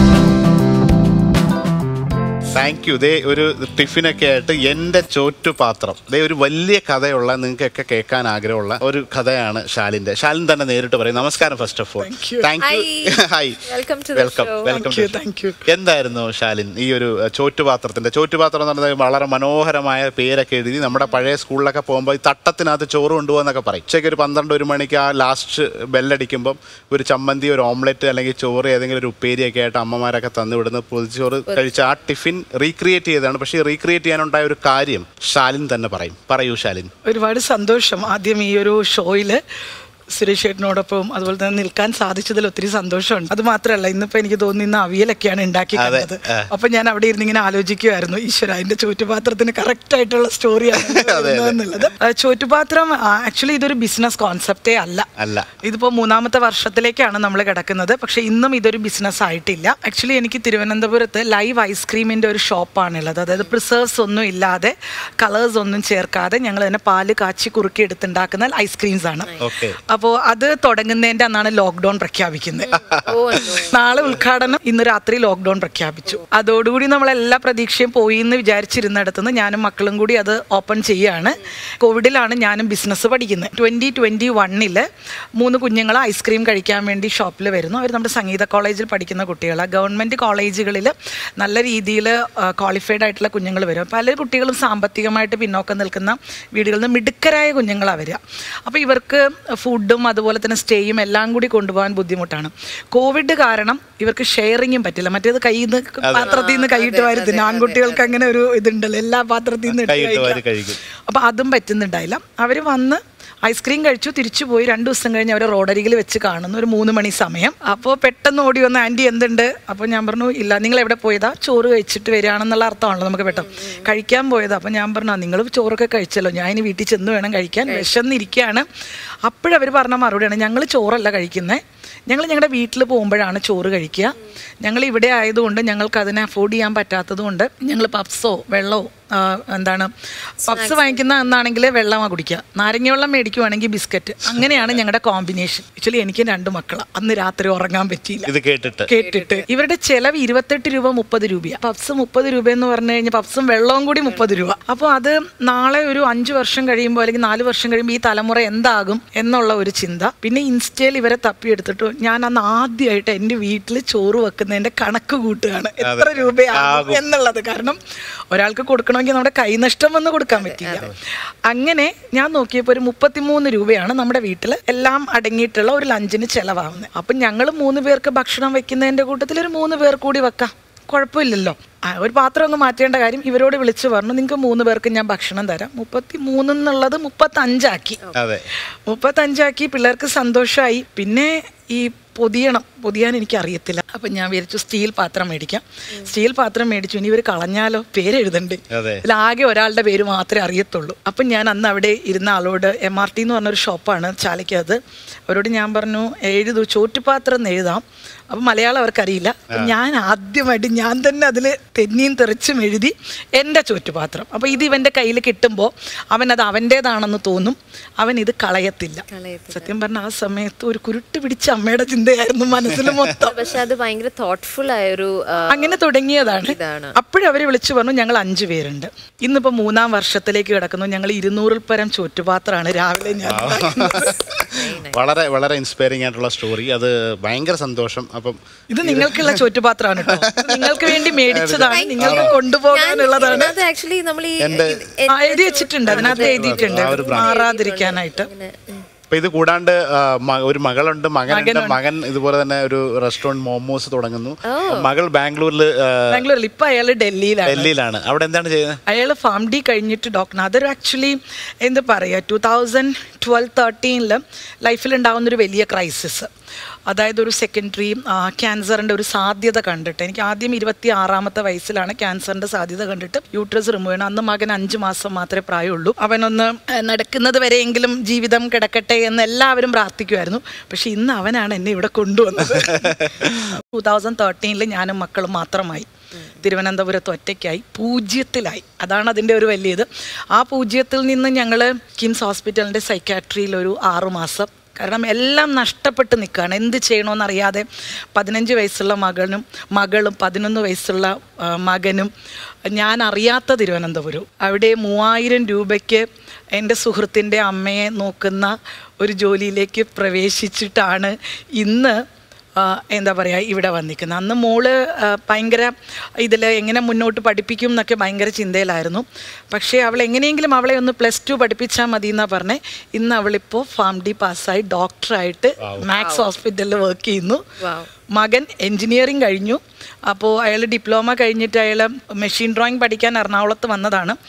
Thank you. ദേ ഒരു ടിഫിനൊക്കെ ആയിട്ട് എൻ്റെ ചോറ്റുപാത്രം, ദേ ഒരു വലിയ കഥയുള്ള, നിങ്ങൾക്കൊക്കെ കേൾക്കാൻ ആഗ്രഹമുള്ള ഒരു കഥയാണ് ഷാലിൻ്റെ. ഷാലിൻ തന്നെ നേരിട്ട് പറയും. നമസ്കാരം. First of all thank you. Hi, welcome. എന്തായിരുന്നു ഷാലിൻ ഈ ഒരു ചോറ്റുപാത്രത്തിൻ്റെ ചോറ്റുപാത്രം എന്ന് പറഞ്ഞാൽ വളരെ മനോഹരമായ പേരൊക്കെ എഴുതി നമ്മുടെ പഴയ സ്കൂളിലൊക്കെ പോകുമ്പോൾ ഈ തട്ടത്തിനകത്ത് ചോറ് കൊണ്ടുപോകുന്നൊക്കെ പറയും. ഉച്ചയ്ക്ക് ഒരു 12-1 മണിക്ക് ആ ലാസ്റ്റ് ബെല്ലടിക്കുമ്പം ഒരു ചമ്മന്തി, ഒരു ഓംലെറ്റ് അല്ലെങ്കിൽ ചോറ്, ഏതെങ്കിലും ഒരു ഉപ്പേരിയൊക്കെ ആയിട്ട് അമ്മമാരൊക്കെ തന്നു വിടുന്ന പൊതിച്ചോറ് കഴിച്ച ആ ടിഫിൻ റീക്രിയേറ്റ് ചെയ്തതാണ്. പക്ഷേ റീക്രിയേറ്റ് ചെയ്യാനുണ്ടായ ഒരു കാര്യം ഷാലിൻ തന്നെ പറയൂ ഷാലിൻ. ഒരുപാട് സന്തോഷം ആദ്യം ഈ ഒരു ഷോയിൽ സുരേഷ് ചേട്ടനോടൊപ്പം അതുപോലെ തന്നെ നിൽക്കാൻ സാധിച്ചതിൽ ഒത്തിരി സന്തോഷമുണ്ട്. അത് മാത്രമല്ല, ഇന്നിപ്പോൾ എനിക്ക് തോന്നുന്നു ഇന്ന് അവിയലൊക്കെയാണ് ഉണ്ടാക്കി കണ്ടത്. അപ്പം ഞാൻ അവിടെ ഇരുന്ന് ഇങ്ങനെ ആലോചിക്കുമായിരുന്നു, ഈശ്വര അതിൻ്റെ ചോറ്റുപാത്രത്തിന് കറക്റ്റ് ആയിട്ടുള്ള സ്റ്റോറിയാണ് എന്നുള്ളത്. ചോറ്റുപാത്രം ആക്ച്വലി ഇതൊരു ബിസിനസ് കോൺസെപ്റ്റേ അല്ല. ഇതിപ്പോൾ 3ാമത്തെ വർഷത്തിലേക്കാണ് നമ്മൾ കിടക്കുന്നത്. പക്ഷേ ഇന്നും ഇതൊരു ബിസിനസ് ആയിട്ടില്ല. ആക്ച്വലി എനിക്ക് തിരുവനന്തപുരത്ത് ലൈവ് ഐസ്ക്രീമിൻ്റെ ഒരു ഷോപ്പാണുള്ളത്. അതായത് പ്രിസർവ്സ് ഒന്നും ഇല്ലാതെ, കളേഴ്സ് ഒന്നും ചേർക്കാതെ ഞങ്ങൾ തന്നെ പാല് കാച്ചി കുറുക്കി എടുത്തുണ്ടാക്കുന്ന ഐസ്ക്രീംസ് ആണ്. അപ്പോൾ അത് തുടങ്ങുന്നതിൻ്റെ അന്നാണ് ലോക്ക്ഡൗൺ പ്രഖ്യാപിക്കുന്നത്. നാളെ ഉദ്ഘാടനം, ഇന്ന് രാത്രി ലോക്ക്ഡൗൺ പ്രഖ്യാപിച്ചു. അതോടുകൂടി നമ്മളെല്ലാ പ്രതീക്ഷയും പോയി എന്ന് വിചാരിച്ചിരുന്നിടത്തുനിന്ന് ഞാനും മക്കളും കൂടി അത് ഓപ്പൺ ചെയ്യുകയാണ്. കോവിഡിലാണ് ഞാനും ബിസിനസ് പഠിക്കുന്നത്. 2021 3 കുഞ്ഞുങ്ങൾ ഐസ്ക്രീം കഴിക്കാൻ വേണ്ടി ഷോപ്പിൽ വരുന്നു. അവർ നമ്മുടെ സംഗീത കോളേജിൽ പഠിക്കുന്ന കുട്ടികളാണ്. ഗവൺമെൻറ് കോളേജുകളിൽ നല്ല രീതിയിൽ ക്വാളിഫൈഡ് ആയിട്ടുള്ള കുഞ്ഞുങ്ങൾ വരും. പല കുട്ടികളും സാമ്പത്തികമായിട്ട് പിന്നോക്കം നിൽക്കുന്ന വീടുകളിൽ നിന്ന് മിടുക്കരായ കുഞ്ഞുങ്ങളാണ് വരിക. അപ്പോൾ ഇവർക്ക് ഫുഡും അതുപോലെ തന്നെ സ്റ്റേയും എല്ലാം കൂടി കൊണ്ടുപോകാൻ ബുദ്ധിമുട്ടാണ്. കോവിഡ് കാരണം ഇവർക്ക് ഷെയറിങ്ങും പറ്റില്ല. മറ്റേത് കയ്യിൽ നിന്ന് പാത്രത്തിൽ നിന്ന് കൈയിട്ട് വരുത്തില്ല. ആൺകുട്ടികൾക്ക് അങ്ങനെ ഒരു ഇതുണ്ടല്ലോ, എല്ലാ പാത്രത്തിൽ നിന്ന് കഴിക്കും. അപ്പോൾ അതും പറ്റുന്നുണ്ടായില്ല. അവർ വന്ന് ഐസ്ക്രീം കഴിച്ചു, തിരിച്ചു പോയി. 2 ദിവസം കഴിഞ്ഞ് അവർ റോഡരികിൽ വെച്ച് കാണുന്നു, ഒരു 3 മണി സമയം. അപ്പോൾ പെട്ടെന്ന് ഓടി വന്ന്, ആൻറ്റി എന്തുണ്ട്? അപ്പോൾ ഞാൻ പറഞ്ഞു, ഇല്ല, നിങ്ങൾ എവിടെ പോയതാ? ചോറ് കഴിച്ചിട്ട് വരികയാണെന്നുള്ള അർത്ഥമാണല്ലോ നമുക്ക് പെട്ടെന്ന്. കഴിക്കാൻ പോയതാ. അപ്പോൾ ഞാൻ പറഞ്ഞു, നിങ്ങൾ ചോറൊക്കെ കഴിച്ചല്ലോ, ഞാൻ ഇനി വീട്ടിൽ ചെന്ന് വേണം കഴിക്കാൻ, വിശന്നിരിക്കുകയാണ്. അപ്പോഴവർ പറഞ്ഞ മറുപടിയാണ്, ഞങ്ങൾ ചോറല്ല കഴിക്കുന്നത്, ഞങ്ങൾ ഞങ്ങളുടെ വീട്ടിൽ പോകുമ്പോഴാണ് ചോറ് കഴിക്കുക. ഞങ്ങൾ ഇവിടെ ആയതുകൊണ്ട് ഞങ്ങൾക്ക് അതിനെ അഫോർഡ് ചെയ്യാൻ പറ്റാത്തത് കൊണ്ട് ഞങ്ങൾ പപ്സോ വെള്ളമോ പപ്സ് വാങ്ങിക്കുന്ന എന്നാണെങ്കിൽ വെള്ളമാണ് കുടിക്കുക, നാരങ്ങ വെള്ളം മേടിക്കുവാണെങ്കിൽ ബിസ്ക്കറ്റ്. അങ്ങനെയാണ് ഞങ്ങളുടെ കോമ്പിനേഷൻ. ആക്ച്വലി എനിക്ക് 2 മക്കളാണ്. അന്ന് രാത്രി ഉറങ്ങാൻ പറ്റിയില്ല ഇത് കേട്ടിട്ട്. ഇവരുടെ ചെലവ് 28 രൂപ 30 രൂപയാണ്. പപ്സ് 30 രൂപ എന്ന് പറഞ്ഞു കഴിഞ്ഞാൽ പപ്സും വെള്ളവും കൂടി 30 രൂപ. അപ്പോൾ അത് നാളെ ഒരു 5 വർഷം കഴിയുമ്പോൾ അല്ലെങ്കിൽ 4 വർഷം കഴിയുമ്പോൾ ഈ തലമുറ എന്താകും എന്നുള്ള ഒരു ചിന്ത. പിന്നെ ഇൻസ്റ്റയിൽ ഇവരെ തപ്പിയെടുത്തിട്ട് ഞാൻ അന്ന് ആദ്യമായിട്ട് എൻ്റെ വീട്ടിൽ ചോറ് വെക്കുന്നതിൻ്റെ കണക്ക് കൂട്ടുകയാണ്, എത്ര രൂപയാകും എന്നുള്ളത്. കാരണം ഒരാൾക്ക് കൊടുക്കണമെങ്കിൽ നമ്മുടെ കൈനഷ്ടം വന്ന് കൊടുക്കാൻ പറ്റില്ല. അങ്ങനെ ഞാൻ നോക്കിയപ്പോൾ ഒരു 33 രൂപയാണ് നമ്മുടെ വീട്ടിൽ എല്ലാം അടങ്ങിയിട്ടുള്ള ഒരു ലഞ്ചിന് ചിലവാകുന്നത്. അപ്പം ഞങ്ങൾ 3 പേർക്ക് ഭക്ഷണം വെക്കുന്നതിൻ്റെ കൂട്ടത്തിൽ ഒരു 3 പേർ കൂടി വെക്കാം, കുഴപ്പമില്ലല്ലോ. ഒരു പാത്രം ഒന്ന് മാറ്റേണ്ട കാര്യം. ഇവരോട് വിളിച്ചു പറഞ്ഞു, നിങ്ങൾക്ക് 3 പേർക്ക് ഞാൻ ഭക്ഷണം തരാം. 33 എന്നുള്ളത് 35 ആക്കി. പിള്ളേർക്ക് സന്തോഷമായി. പിന്നെ ഈ പൊതിയാൻ എനിക്ക് അറിയത്തില്ല. അപ്പം ഞാൻ വിചാരിച്ചു സ്റ്റീൽ പാത്രം മേടിക്കാം. സ്റ്റീൽ പാത്രം മേടിച്ചു. ഇനി ഇവർ കളഞ്ഞാലോ, പേരെഴുതണ്ടേ. ഇതിലാകെ ഒരാളുടെ പേര് മാത്രമേ അറിയത്തുള്ളൂ. അപ്പം ഞാൻ അന്ന് അവിടെ ഇരുന്ന ആളോട്, MRT എന്ന് പറഞ്ഞൊരു ഷോപ്പാണ് ചാലയ്ക്കകത്ത്, അവരോട് ഞാൻ പറഞ്ഞു, എഴുതൂ, ചോറ്റുപാത്രം എന്ന് എഴുതാം. അപ്പം മലയാളം അവർക്കറിയില്ല. ഞാൻ ആദ്യമായിട്ട് ഞാൻ തന്നെ അതിൽ തെന്നിയും തെറിച്ചും എഴുതി എൻ്റെ ചോറ്റുപാത്രം. അപ്പോൾ ഇത് ഇവൻ്റെ കയ്യിൽ കിട്ടുമ്പോൾ അവനത് അവൻ്റേതാണെന്ന് തോന്നും, അവൻ ഇത് കളയത്തില്ല. സത്യം പറഞ്ഞാൽ ആ സമയത്ത് ഒരു കുരുട്ട് പിടിച്ച അമ്മയുടെ ചിന്തയായിരുന്നു മനസ്സിൽ മൊത്തം. പക്ഷെ അത് ഭയങ്കര തോട്ട്ഫുൾ ആയൊരു അങ്ങനെ തുടങ്ങിയതാണ്. അപ്പോഴവർ വിളിച്ചു പറഞ്ഞു, ഞങ്ങൾ 5 പേരുണ്ട്, ഇന്നിപ്പോൾ 3ാം വർഷത്തിലേക്ക് കിടക്കുന്നു, ഞങ്ങൾ 200-ൽ പരം ചോറ്റുപാത്രമാണ് രാവിലെ ഞാൻ. വളരെ വളരെ ഇൻസ്പയറിംഗ് ആയിട്ടുള്ള സ്റ്റോറി. അത് ഭയങ്കര സന്തോഷം. അപ്പം ഇത് നിങ്ങൾക്കുള്ള ചോറ്റുപാത്രമാണ് കേട്ടോ, നിങ്ങൾക്ക് വേണ്ടി മേടിച്ചതാണ്, നിങ്ങൾക്ക് കൊണ്ടുപോകാനുള്ളതാണ്. ആക്ച്വലി നമ്മൾ എഴുതി വെച്ചിട്ടുണ്ട്, അതിനകത്ത് എഴുതിയിട്ടുണ്ട് മാറാതിരിക്കാനായിട്ട്. അപ്പൊ ഇത് കൂടാണ്ട് ഒരു മകളുണ്ട്, മകൻ ഇതുപോലെ തന്നെ ഒരു റെസ്റ്റോറന്റ് മോമോസ് തുടങ്ങുന്നു. മകൾ ബാംഗ്ലൂരിൽ, ഇപ്പൊ അയാള് ഡൽഹിയിലാണ്. അവിടെ എന്താണ് ചെയ്യുന്നത്? അയാള് ഫാം ഡി കഴിഞ്ഞിട്ട് ഡോക്ടർ. അതൊരു ആക്ച്വലി എന്താ പറയാ, 2012-13 ലൈഫിൽ ഉണ്ടാകുന്നൊരു വലിയ ക്രൈസിസ്. അതായത് ഒരു സെക്കൻഡറി ക്യാൻസറിൻ്റെ ഒരു സാധ്യത കണ്ടിട്ട്, എനിക്ക് ആദ്യം 26-ാമത്തെ വയസ്സിലാണ് ക്യാൻസറിൻ്റെ സാധ്യത കണ്ടിട്ട് യൂട്രസ് റിമൂവ് ചെയ്യണം. അന്ന് മകൻ 5 മാസം മാത്രമേ പ്രായമുള്ളൂ. അവനൊന്ന് നടക്കുന്നത് വരെയെങ്കിലും ജീവിതം കിടക്കട്ടെ എന്ന് എല്ലാവരും പ്രാർത്ഥിക്കുമായിരുന്നു. പക്ഷെ ഇന്ന് അവനാണ് എന്നെ ഇവിടെ കൊണ്ടുവന്നത്. 2013 ഞാനും മക്കളും മാത്രമായി തിരുവനന്തപുരത്ത് ഒറ്റയ്ക്കായി, 0-ത്തിലായി. അതാണ് അതിൻ്റെ ഒരു വലിയത്. ആ 0-ത്തിൽ നിന്ന് ഞങ്ങൾ കിംസ് ഹോസ്പിറ്റലിൻ്റെ സൈക്കാട്രിയിൽ ഒരു 6 മാസം. കാരണം എല്ലാം നഷ്ടപ്പെട്ട് നിൽക്കുകയാണ്, എന്ത് ചെയ്യണമെന്നറിയാതെ. 15 വയസ്സുള്ള മകളും 11 വയസ്സുള്ള മകനും, ഞാൻ അറിയാത്ത തിരുവനന്തപുരം. അവിടെ 3000 രൂപയ്ക്ക് എൻ്റെ സുഹൃത്തിൻ്റെ അമ്മയെ നോക്കുന്ന ഒരു ജോലിയിലേക്ക് പ്രവേശിച്ചിട്ടാണ് ഇന്ന് എന്താ പറയുക ഇവിടെ വന്നിരിക്കുന്നത്. അന്ന് മോള് ഭയങ്കര ഇതിൽ എങ്ങനെ മുന്നോട്ട് പഠിപ്പിക്കും എന്നൊക്കെ ഭയങ്കര ചിന്തയിലായിരുന്നു. പക്ഷേ അവൾ എങ്ങനെയെങ്കിലും അവളെ ഒന്ന് +2 പഠിപ്പിച്ചാൽ മതി എന്നാണ് പറഞ്ഞത്. ഇന്ന് അവളിപ്പോൾ ഫാം ഡി പാസ്സായി ഡോക്ടറായിട്ട് മാക്സ് ഹോസ്പിറ്റലിൽ വർക്ക് ചെയ്യുന്നു. മകൻ എൻജിനീയറിങ് കഴിഞ്ഞു. അപ്പോൾ അയാൾ ഡിപ്ലോമ കഴിഞ്ഞിട്ട് അയാൾ മെഷീൻ ഡ്രോയിങ് പഠിക്കാൻ എറണാകുളത്ത് വന്നതാണ്.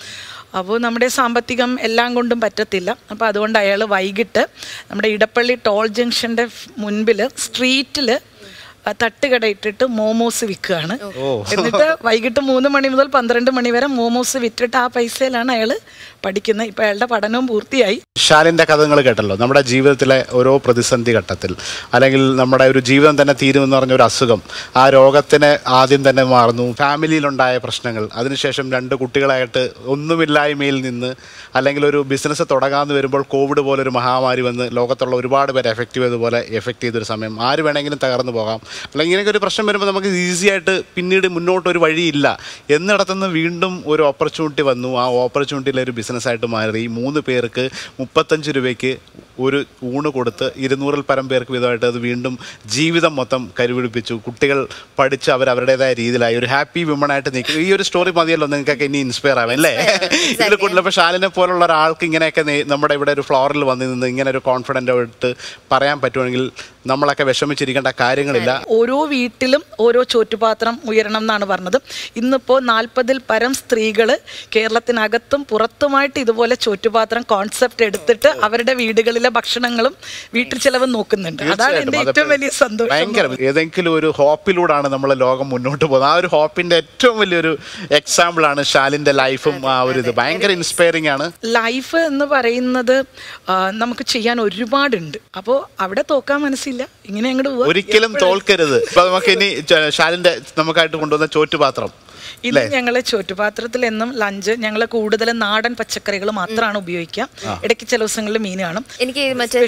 അപ്പോൾ നമ്മുടെ സാമ്പത്തികം എല്ലാം കൊണ്ടും പറ്റത്തില്ല. അപ്പോൾ അതുകൊണ്ട് അയാൾ വൈകിട്ട് നമ്മുടെ ഇടപ്പള്ളി ടോൾ ജംഗ്ഷൻ്റെ മുൻപിൽ സ്ട്രീറ്റിൽ തട്ടുകട ഇട്ടിട്ട് മോമോസ് വിൽക്കുകയാണ്. എന്നിട്ട് വൈകിട്ട് 3 മണി മുതൽ 12 മണി വരെ മോമോസ് വിറ്റിട്ട് ആ പൈസയിലാണ് അയാൾ പഠിക്കുന്നത്. ഇപ്പം അയാളുടെ പഠനവും പൂർത്തിയായി. ശാലിൻ്റെ കഥ നിങ്ങൾ കേട്ടല്ലോ. നമ്മുടെ ജീവിതത്തിലെ ഓരോ പ്രതിസന്ധി ഘട്ടത്തിൽ അല്ലെങ്കിൽ നമ്മുടെ ഒരു ജീവിതം തന്നെ തീരുമെന്ന് പറഞ്ഞ ഒരു അസുഖം, ആ രോഗത്തിന് ആദ്യം തന്നെ മാറുന്നു, ഫാമിലിയിലുണ്ടായ പ്രശ്നങ്ങൾ, അതിനുശേഷം 2 കുട്ടികളായിട്ട് ഒന്നുമില്ലായ്മയിൽ നിന്ന് അല്ലെങ്കിൽ ഒരു ബിസിനസ് തുടങ്ങാമെന്ന് വരുമ്പോൾ കോവിഡ് പോലൊരു മഹാമാരി വന്ന് ലോകത്തുള്ള ഒരുപാട് പേര് എഫക്റ്റ് ചെയ്തൊരു സമയം. ആര് വേണമെങ്കിലും തകർന്നു പോകാം. അല്ലെങ്കിൽ ഇങ്ങനെയൊക്കെ ഒരു പ്രശ്നം വരുമ്പോൾ നമുക്ക് ഈസി ആയിട്ട് പിന്നീട് മുന്നോട്ടൊരു വഴിയില്ല എന്നിടത്തുനിന്ന് വീണ്ടും ഒരു ഓപ്പർച്യൂണിറ്റി വന്നു. ആ ഓപ്പർച്യൂണിറ്റിയിലെ ഒരു ബിസിനസ്സായിട്ട് മാറി 3 പേർക്ക് 35 രൂപയ്ക്ക് ഒരു ഊണ് കൊടുത്ത് 200-ൽ പരം പേർക്ക് വിധമായിട്ട് അത് വീണ്ടും ജീവിതം മൊത്തം കരുപിടിപ്പിച്ചു. കുട്ടികൾ പഠിച്ച് അവരുടേതായ രീതിയിലായി ഒരു ഹാപ്പി വിമണായിട്ട് നിൽക്കും. ഈ ഒരു സ്റ്റോറി മതിയല്ലോ നിങ്ങൾക്കൊക്കെ ഇനി ഇൻസ്പയർ ആവാം അല്ലേ? ഇതിൽ കൂടുതൽ ഇപ്പോൾ ശാലിനെ പോലുള്ള ഒരാൾക്ക് ഇങ്ങനെയൊക്കെ നമ്മുടെ ഇവിടെ ഒരു ഫ്ലോറിൽ വന്ന് നിന്ന് ഇങ്ങനെ ഒരു കോൺഫിഡൻ്റ് ആയിട്ട് പറയാൻ പറ്റുമെങ്കിൽ നമ്മളൊക്കെ വിഷമിച്ചിരിക്കേണ്ട കാര്യങ്ങളില്ല. ഓരോ വീട്ടിലും ഓരോ ചോറ്റുപാത്രം ഉയരണം എന്നാണ് പറഞ്ഞത്. ഇന്നിപ്പോൾ 40-ൽ പരം സ്ത്രീകൾ കേരളത്തിനകത്തും പുറത്തുമായിട്ട് ഇതുപോലെ ചോറ്റുപാത്രം കോൺസെപ്റ്റ് എടുത്തിട്ട് അവരുടെ വീടുകളിലെ ഭക്ഷണങ്ങളും വീട്ടിൽ ചെലവും നോക്കുന്നുണ്ട്. അതാണ് എൻ്റെ ഏറ്റവും വലിയ സന്തോഷം. ഭയങ്കര ഏതെങ്കിലും ഒരു ഹോപ്പിലൂടെയാണ് നമ്മൾ ലോകം മുന്നോട്ട് പോകുന്നത്. ആ ഒരു ഹോപ്പിന്റെ ഏറ്റവും വലിയൊരു എക്സാമ്പിൾ ആണ് ശാലിന്റെ ലൈഫും. ആ ഒരു ഇത് ഭയങ്കര ഇൻസ്പയറിംഗ് ആണ്. ലൈഫ് എന്ന് പറയുന്നത് നമുക്ക് ചെയ്യാൻ ഒരുപാടുണ്ട്. അപ്പോൾ അവിടെ തോക്കാൻ മനസ്സില്ല, ഇങ്ങനെ അങ്ങോട്ട് പോവാ. ഒരിക്കലും തോൽക്കരുത്. ഇപ്പൊ നമുക്ക് ഇനി ശാലിന്റെ നമുക്കായിട്ട് കൊണ്ടുവന്ന ചോറ്റുപാത്രം, ഇത് ഞങ്ങൾ ചോറ്റുപാത്രത്തിൽ എന്നും ലഞ്ച് ഞങ്ങൾ കൂടുതലും നാടൻ പച്ചക്കറികൾ മാത്രമാണ് ഉപയോഗിക്കുക. ഇടയ്ക്ക് ചില ദിവസങ്ങളിൽ മീൻ കാണും. എനിക്ക് മറ്റേ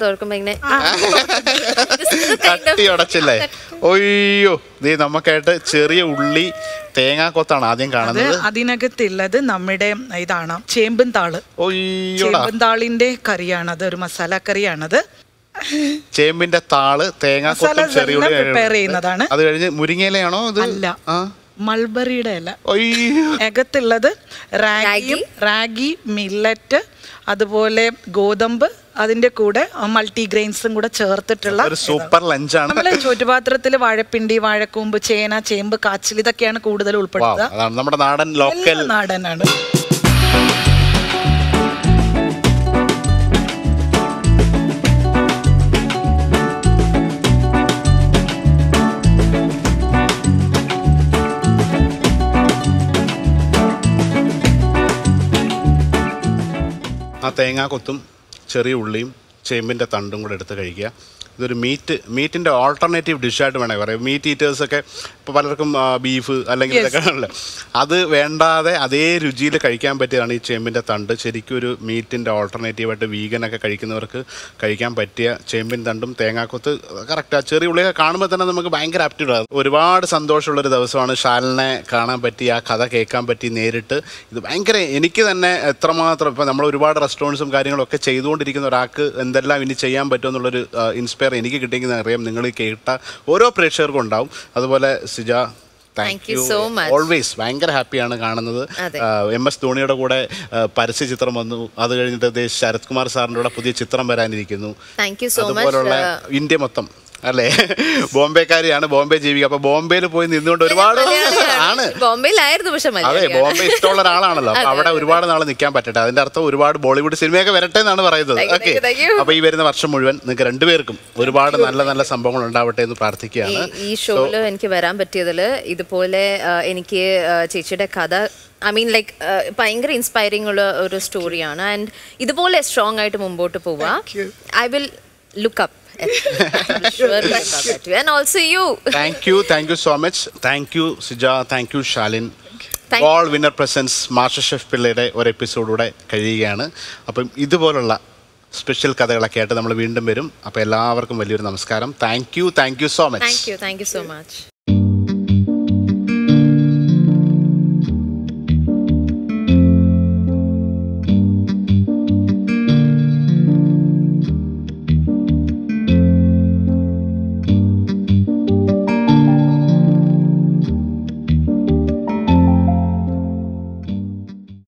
ഉടച്ചില്ലേ? ഒയ്യോ, നീ നമുക്കായിട്ട് ചെറിയ ഉള്ളി തേങ്ങാക്കൊത്താണ് ആദ്യം കാണുന്നത്. അതിനകത്തുള്ളത് നമ്മുടെ ഇതാണ് ചേമ്പും താള്. ചേമ്പും താളിന്റെ കറിയാണത്, ഒരു മസാല കറിയാണത്. ചേമ്പിന്റെ താള് തേങ്ങാക്കൊത്തും ചെറിയ ഉള്ളി പ്രിപ്പയർ ചെയ്യുന്നതാണ്. അത് കഴിഞ്ഞ് മുരിങ്ങയിലയാണോ? അല്ല, മൾബറിയുടെ ഇല. അകത്തുള്ളത് റാഗി, മില്ലറ്റ്, അതുപോലെ ഗോതമ്പ്, അതിന്റെ കൂടെ മൾട്ടിഗ്രെയിൻസും കൂടെ ചേർത്തിട്ടുള്ള സൂപ്പർ ലഞ്ചാണ്. നമ്മള് ചോറ്റുപാത്രത്തിൽ വാഴപ്പിണ്ടി, വാഴക്കൂമ്പ്, ചേന, ചേമ്പ്, കാച്ചിൽ ഇതൊക്കെയാണ് കൂടുതൽ ഉൾപ്പെടുത്തുക. നമ്മുടെ നാടൻ ലോക്കൽ നാടനാണ്. ആ തേങ്ങാക്കൊത്തും ചെറിയ ഉള്ളിയും ചേമ്പിൻ്റെ തണ്ടും കൂടെ എടുത്ത് കഴിക്കുക. ഇതൊരു മീറ്റിൻ്റെ ഓൾട്ടർനേറ്റീവ് ഡിഷായിട്ട് വേണേൽ പറയാം. മീറ്റ് ഈറ്റേഴ്സൊക്കെ ഇപ്പോൾ പലർക്കും ബീഫ് അല്ലെങ്കിൽ ഇതൊക്കെ ആണല്ലോ, അത് വേണ്ടാതെ അതേ രുചിയിൽ കഴിക്കാൻ പറ്റിയതാണ് ഈ ചേമ്പിൻ്റെ തണ്ട്. ശരിക്കും ഒരു മീറ്റിൻ്റെ ഓൾട്ടർനേറ്റീവായിട്ട് വീഗനൊക്കെ കഴിക്കുന്നവർക്ക് കഴിക്കാൻ പറ്റിയ ചേമ്പിൻ തണ്ടും തേങ്ങാക്കൊത്ത് കറക്റ്റാണ്. ചെറിയ ഉള്ളിയൊക്കെ കാണുമ്പോൾ തന്നെ നമുക്ക് ഭയങ്കര ആപ്റ്റിറ്റ്യൂഡാണ്. ഒരുപാട് സന്തോഷമുള്ളൊരു ദിവസമാണ് ശാലിനെ കാണാൻ പറ്റി, ആ കഥ കേൾക്കാൻ പറ്റി നേരിട്ട്. ഇത് ഭയങ്കര എനിക്ക് തന്നെ എത്രമാത്രം ഇപ്പോൾ നമ്മൾ ഒരുപാട് റെസ്റ്റോറൻറ്റ്സും കാര്യങ്ങളൊക്കെ ചെയ്തുകൊണ്ടിരിക്കുന്ന ഒരാൾക്ക് എന്തെല്ലാം ഇനി ചെയ്യാൻ പറ്റുമെന്നുള്ളൊരു ഇൻസ്പയർ എനിക്ക് കിട്ടിയെങ്കിൽ അറിയാം നിങ്ങൾ കേട്ട ഓരോ പ്രേക്ഷകർക്കും ഉണ്ടാവും. അതുപോലെ Sija, thank you so much. Always ഭയങ്കര ഹാപ്പിയാണ് കാണുന്നത്. MS ധോണിയുടെ കൂടെ പരസ്യ ചിത്രം വന്നു. അത് കഴിഞ്ഞിട്ട് ശരത് കുമാർ സാറിൻ്റെ കൂടെ പുതിയ ചിത്രം വരാനിരിക്കുന്നു. അതുപോലുള്ള ഇന്ത്യ മൊത്തം അല്ലേ, ബോംബെക്കാരിയാണ്, ബോംബെ ജീവിക്കുക. അപ്പൊ ബോംബെയിൽ പോയി നിന്നുകൊണ്ട് ഒരുപാട് ആണ്. അതെ, ബോംബെ ഇഷ്ടമുള്ള ഒരാളാണല്ലോ. അപ്പൊ അവിടെ ഒരുപാട് നാൾ നിൽക്കാൻ പറ്റട്ടെ. അതിന്റെ അർത്ഥം ഒരുപാട് ബോളിവുഡ് സിനിമയൊക്കെ വരട്ടെ എന്നാണ് പറയുന്നത്. ഓക്കെ, അപ്പൊ ഈ വരുന്ന വർഷം മുഴുവൻ നിങ്ങൾക്ക് 2 പേർക്കും ഒരുപാട് നല്ല നല്ല സംഭവങ്ങൾ ഉണ്ടാവട്ടെ എന്ന് പ്രാർത്ഥിക്കുകയാണ്. ഈ ഷോയില് എനിക്ക് വരാൻ പറ്റിയതിൽ ഇതുപോലെ എനിക്ക് ചേച്ചിയുടെ കഥ ഭയങ്കര ഇൻസ്പയറിംഗ് ഉള്ള ഒരു സ്റ്റോറിയാണ്. ആൻഡ് ഇതുപോലെ സ്ട്രോങ് ആയിട്ട് മുമ്പോട്ട് പോവുക. I will look up. And also you. Thank you so much. Thank you Sija, thank you Shalin. All winner presents MasterChef പിള്ളയുടെ ഒരു എപ്പിസോഡൂടെ കഴിയുകയാണ്. അപ്പം ഇതുപോലുള്ള സ്പെഷ്യൽ കഥകളൊക്കെ ആയിട്ട് നമ്മൾ വീണ്ടും വരും. അപ്പോൾ എല്ലാവർക്കും വലിയൊരു നമസ്കാരം. Thank you so much. Thank you so much.